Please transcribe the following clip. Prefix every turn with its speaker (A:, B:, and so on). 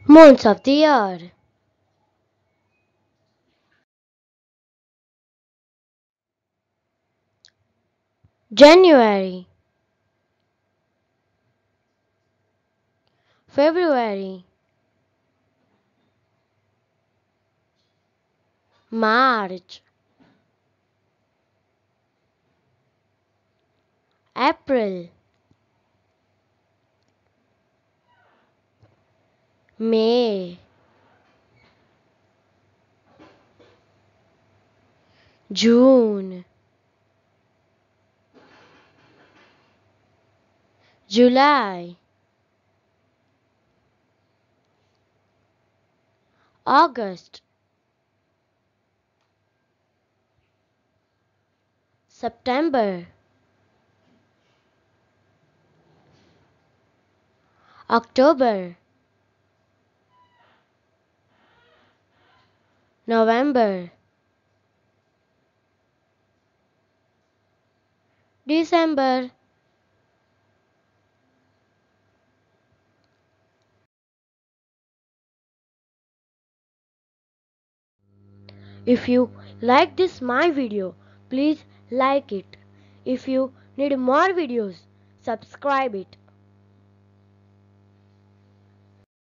A: Months of the year. January, February, March, April, May, June, July, August, September, October, November, December. If you like this my video, please like it. If you need more videos, subscribe it.